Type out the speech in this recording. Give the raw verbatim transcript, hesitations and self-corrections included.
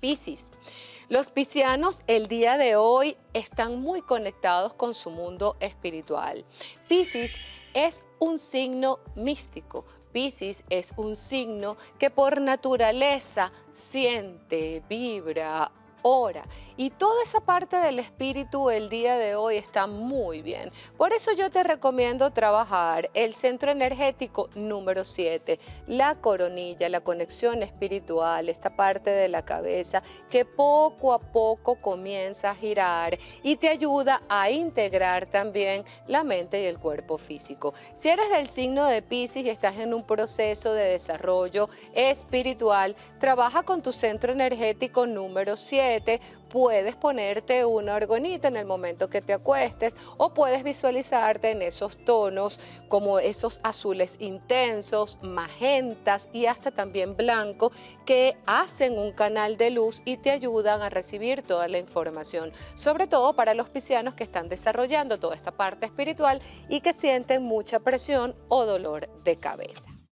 Piscis. Los piscianos el día de hoy están muy conectados con su mundo espiritual. Piscis es un signo místico. Piscis es un signo que por naturaleza siente, vibra, ora. Y toda esa parte del espíritu el día de hoy está muy bien. Por eso yo te recomiendo trabajar el centro energético número siete, la coronilla, la conexión espiritual, esta parte de la cabeza que poco a poco comienza a girar y te ayuda a integrar también la mente y el cuerpo físico. Si eres del signo de Piscis y estás en un proceso de desarrollo espiritual, trabaja con tu centro energético número siete. Puedes ponerte una orgonita en el momento que te acuestes o puedes visualizarte en esos tonos como esos azules intensos, magentas y hasta también blanco que hacen un canal de luz y te ayudan a recibir toda la información, sobre todo para los piscianos que están desarrollando toda esta parte espiritual y que sienten mucha presión o dolor de cabeza.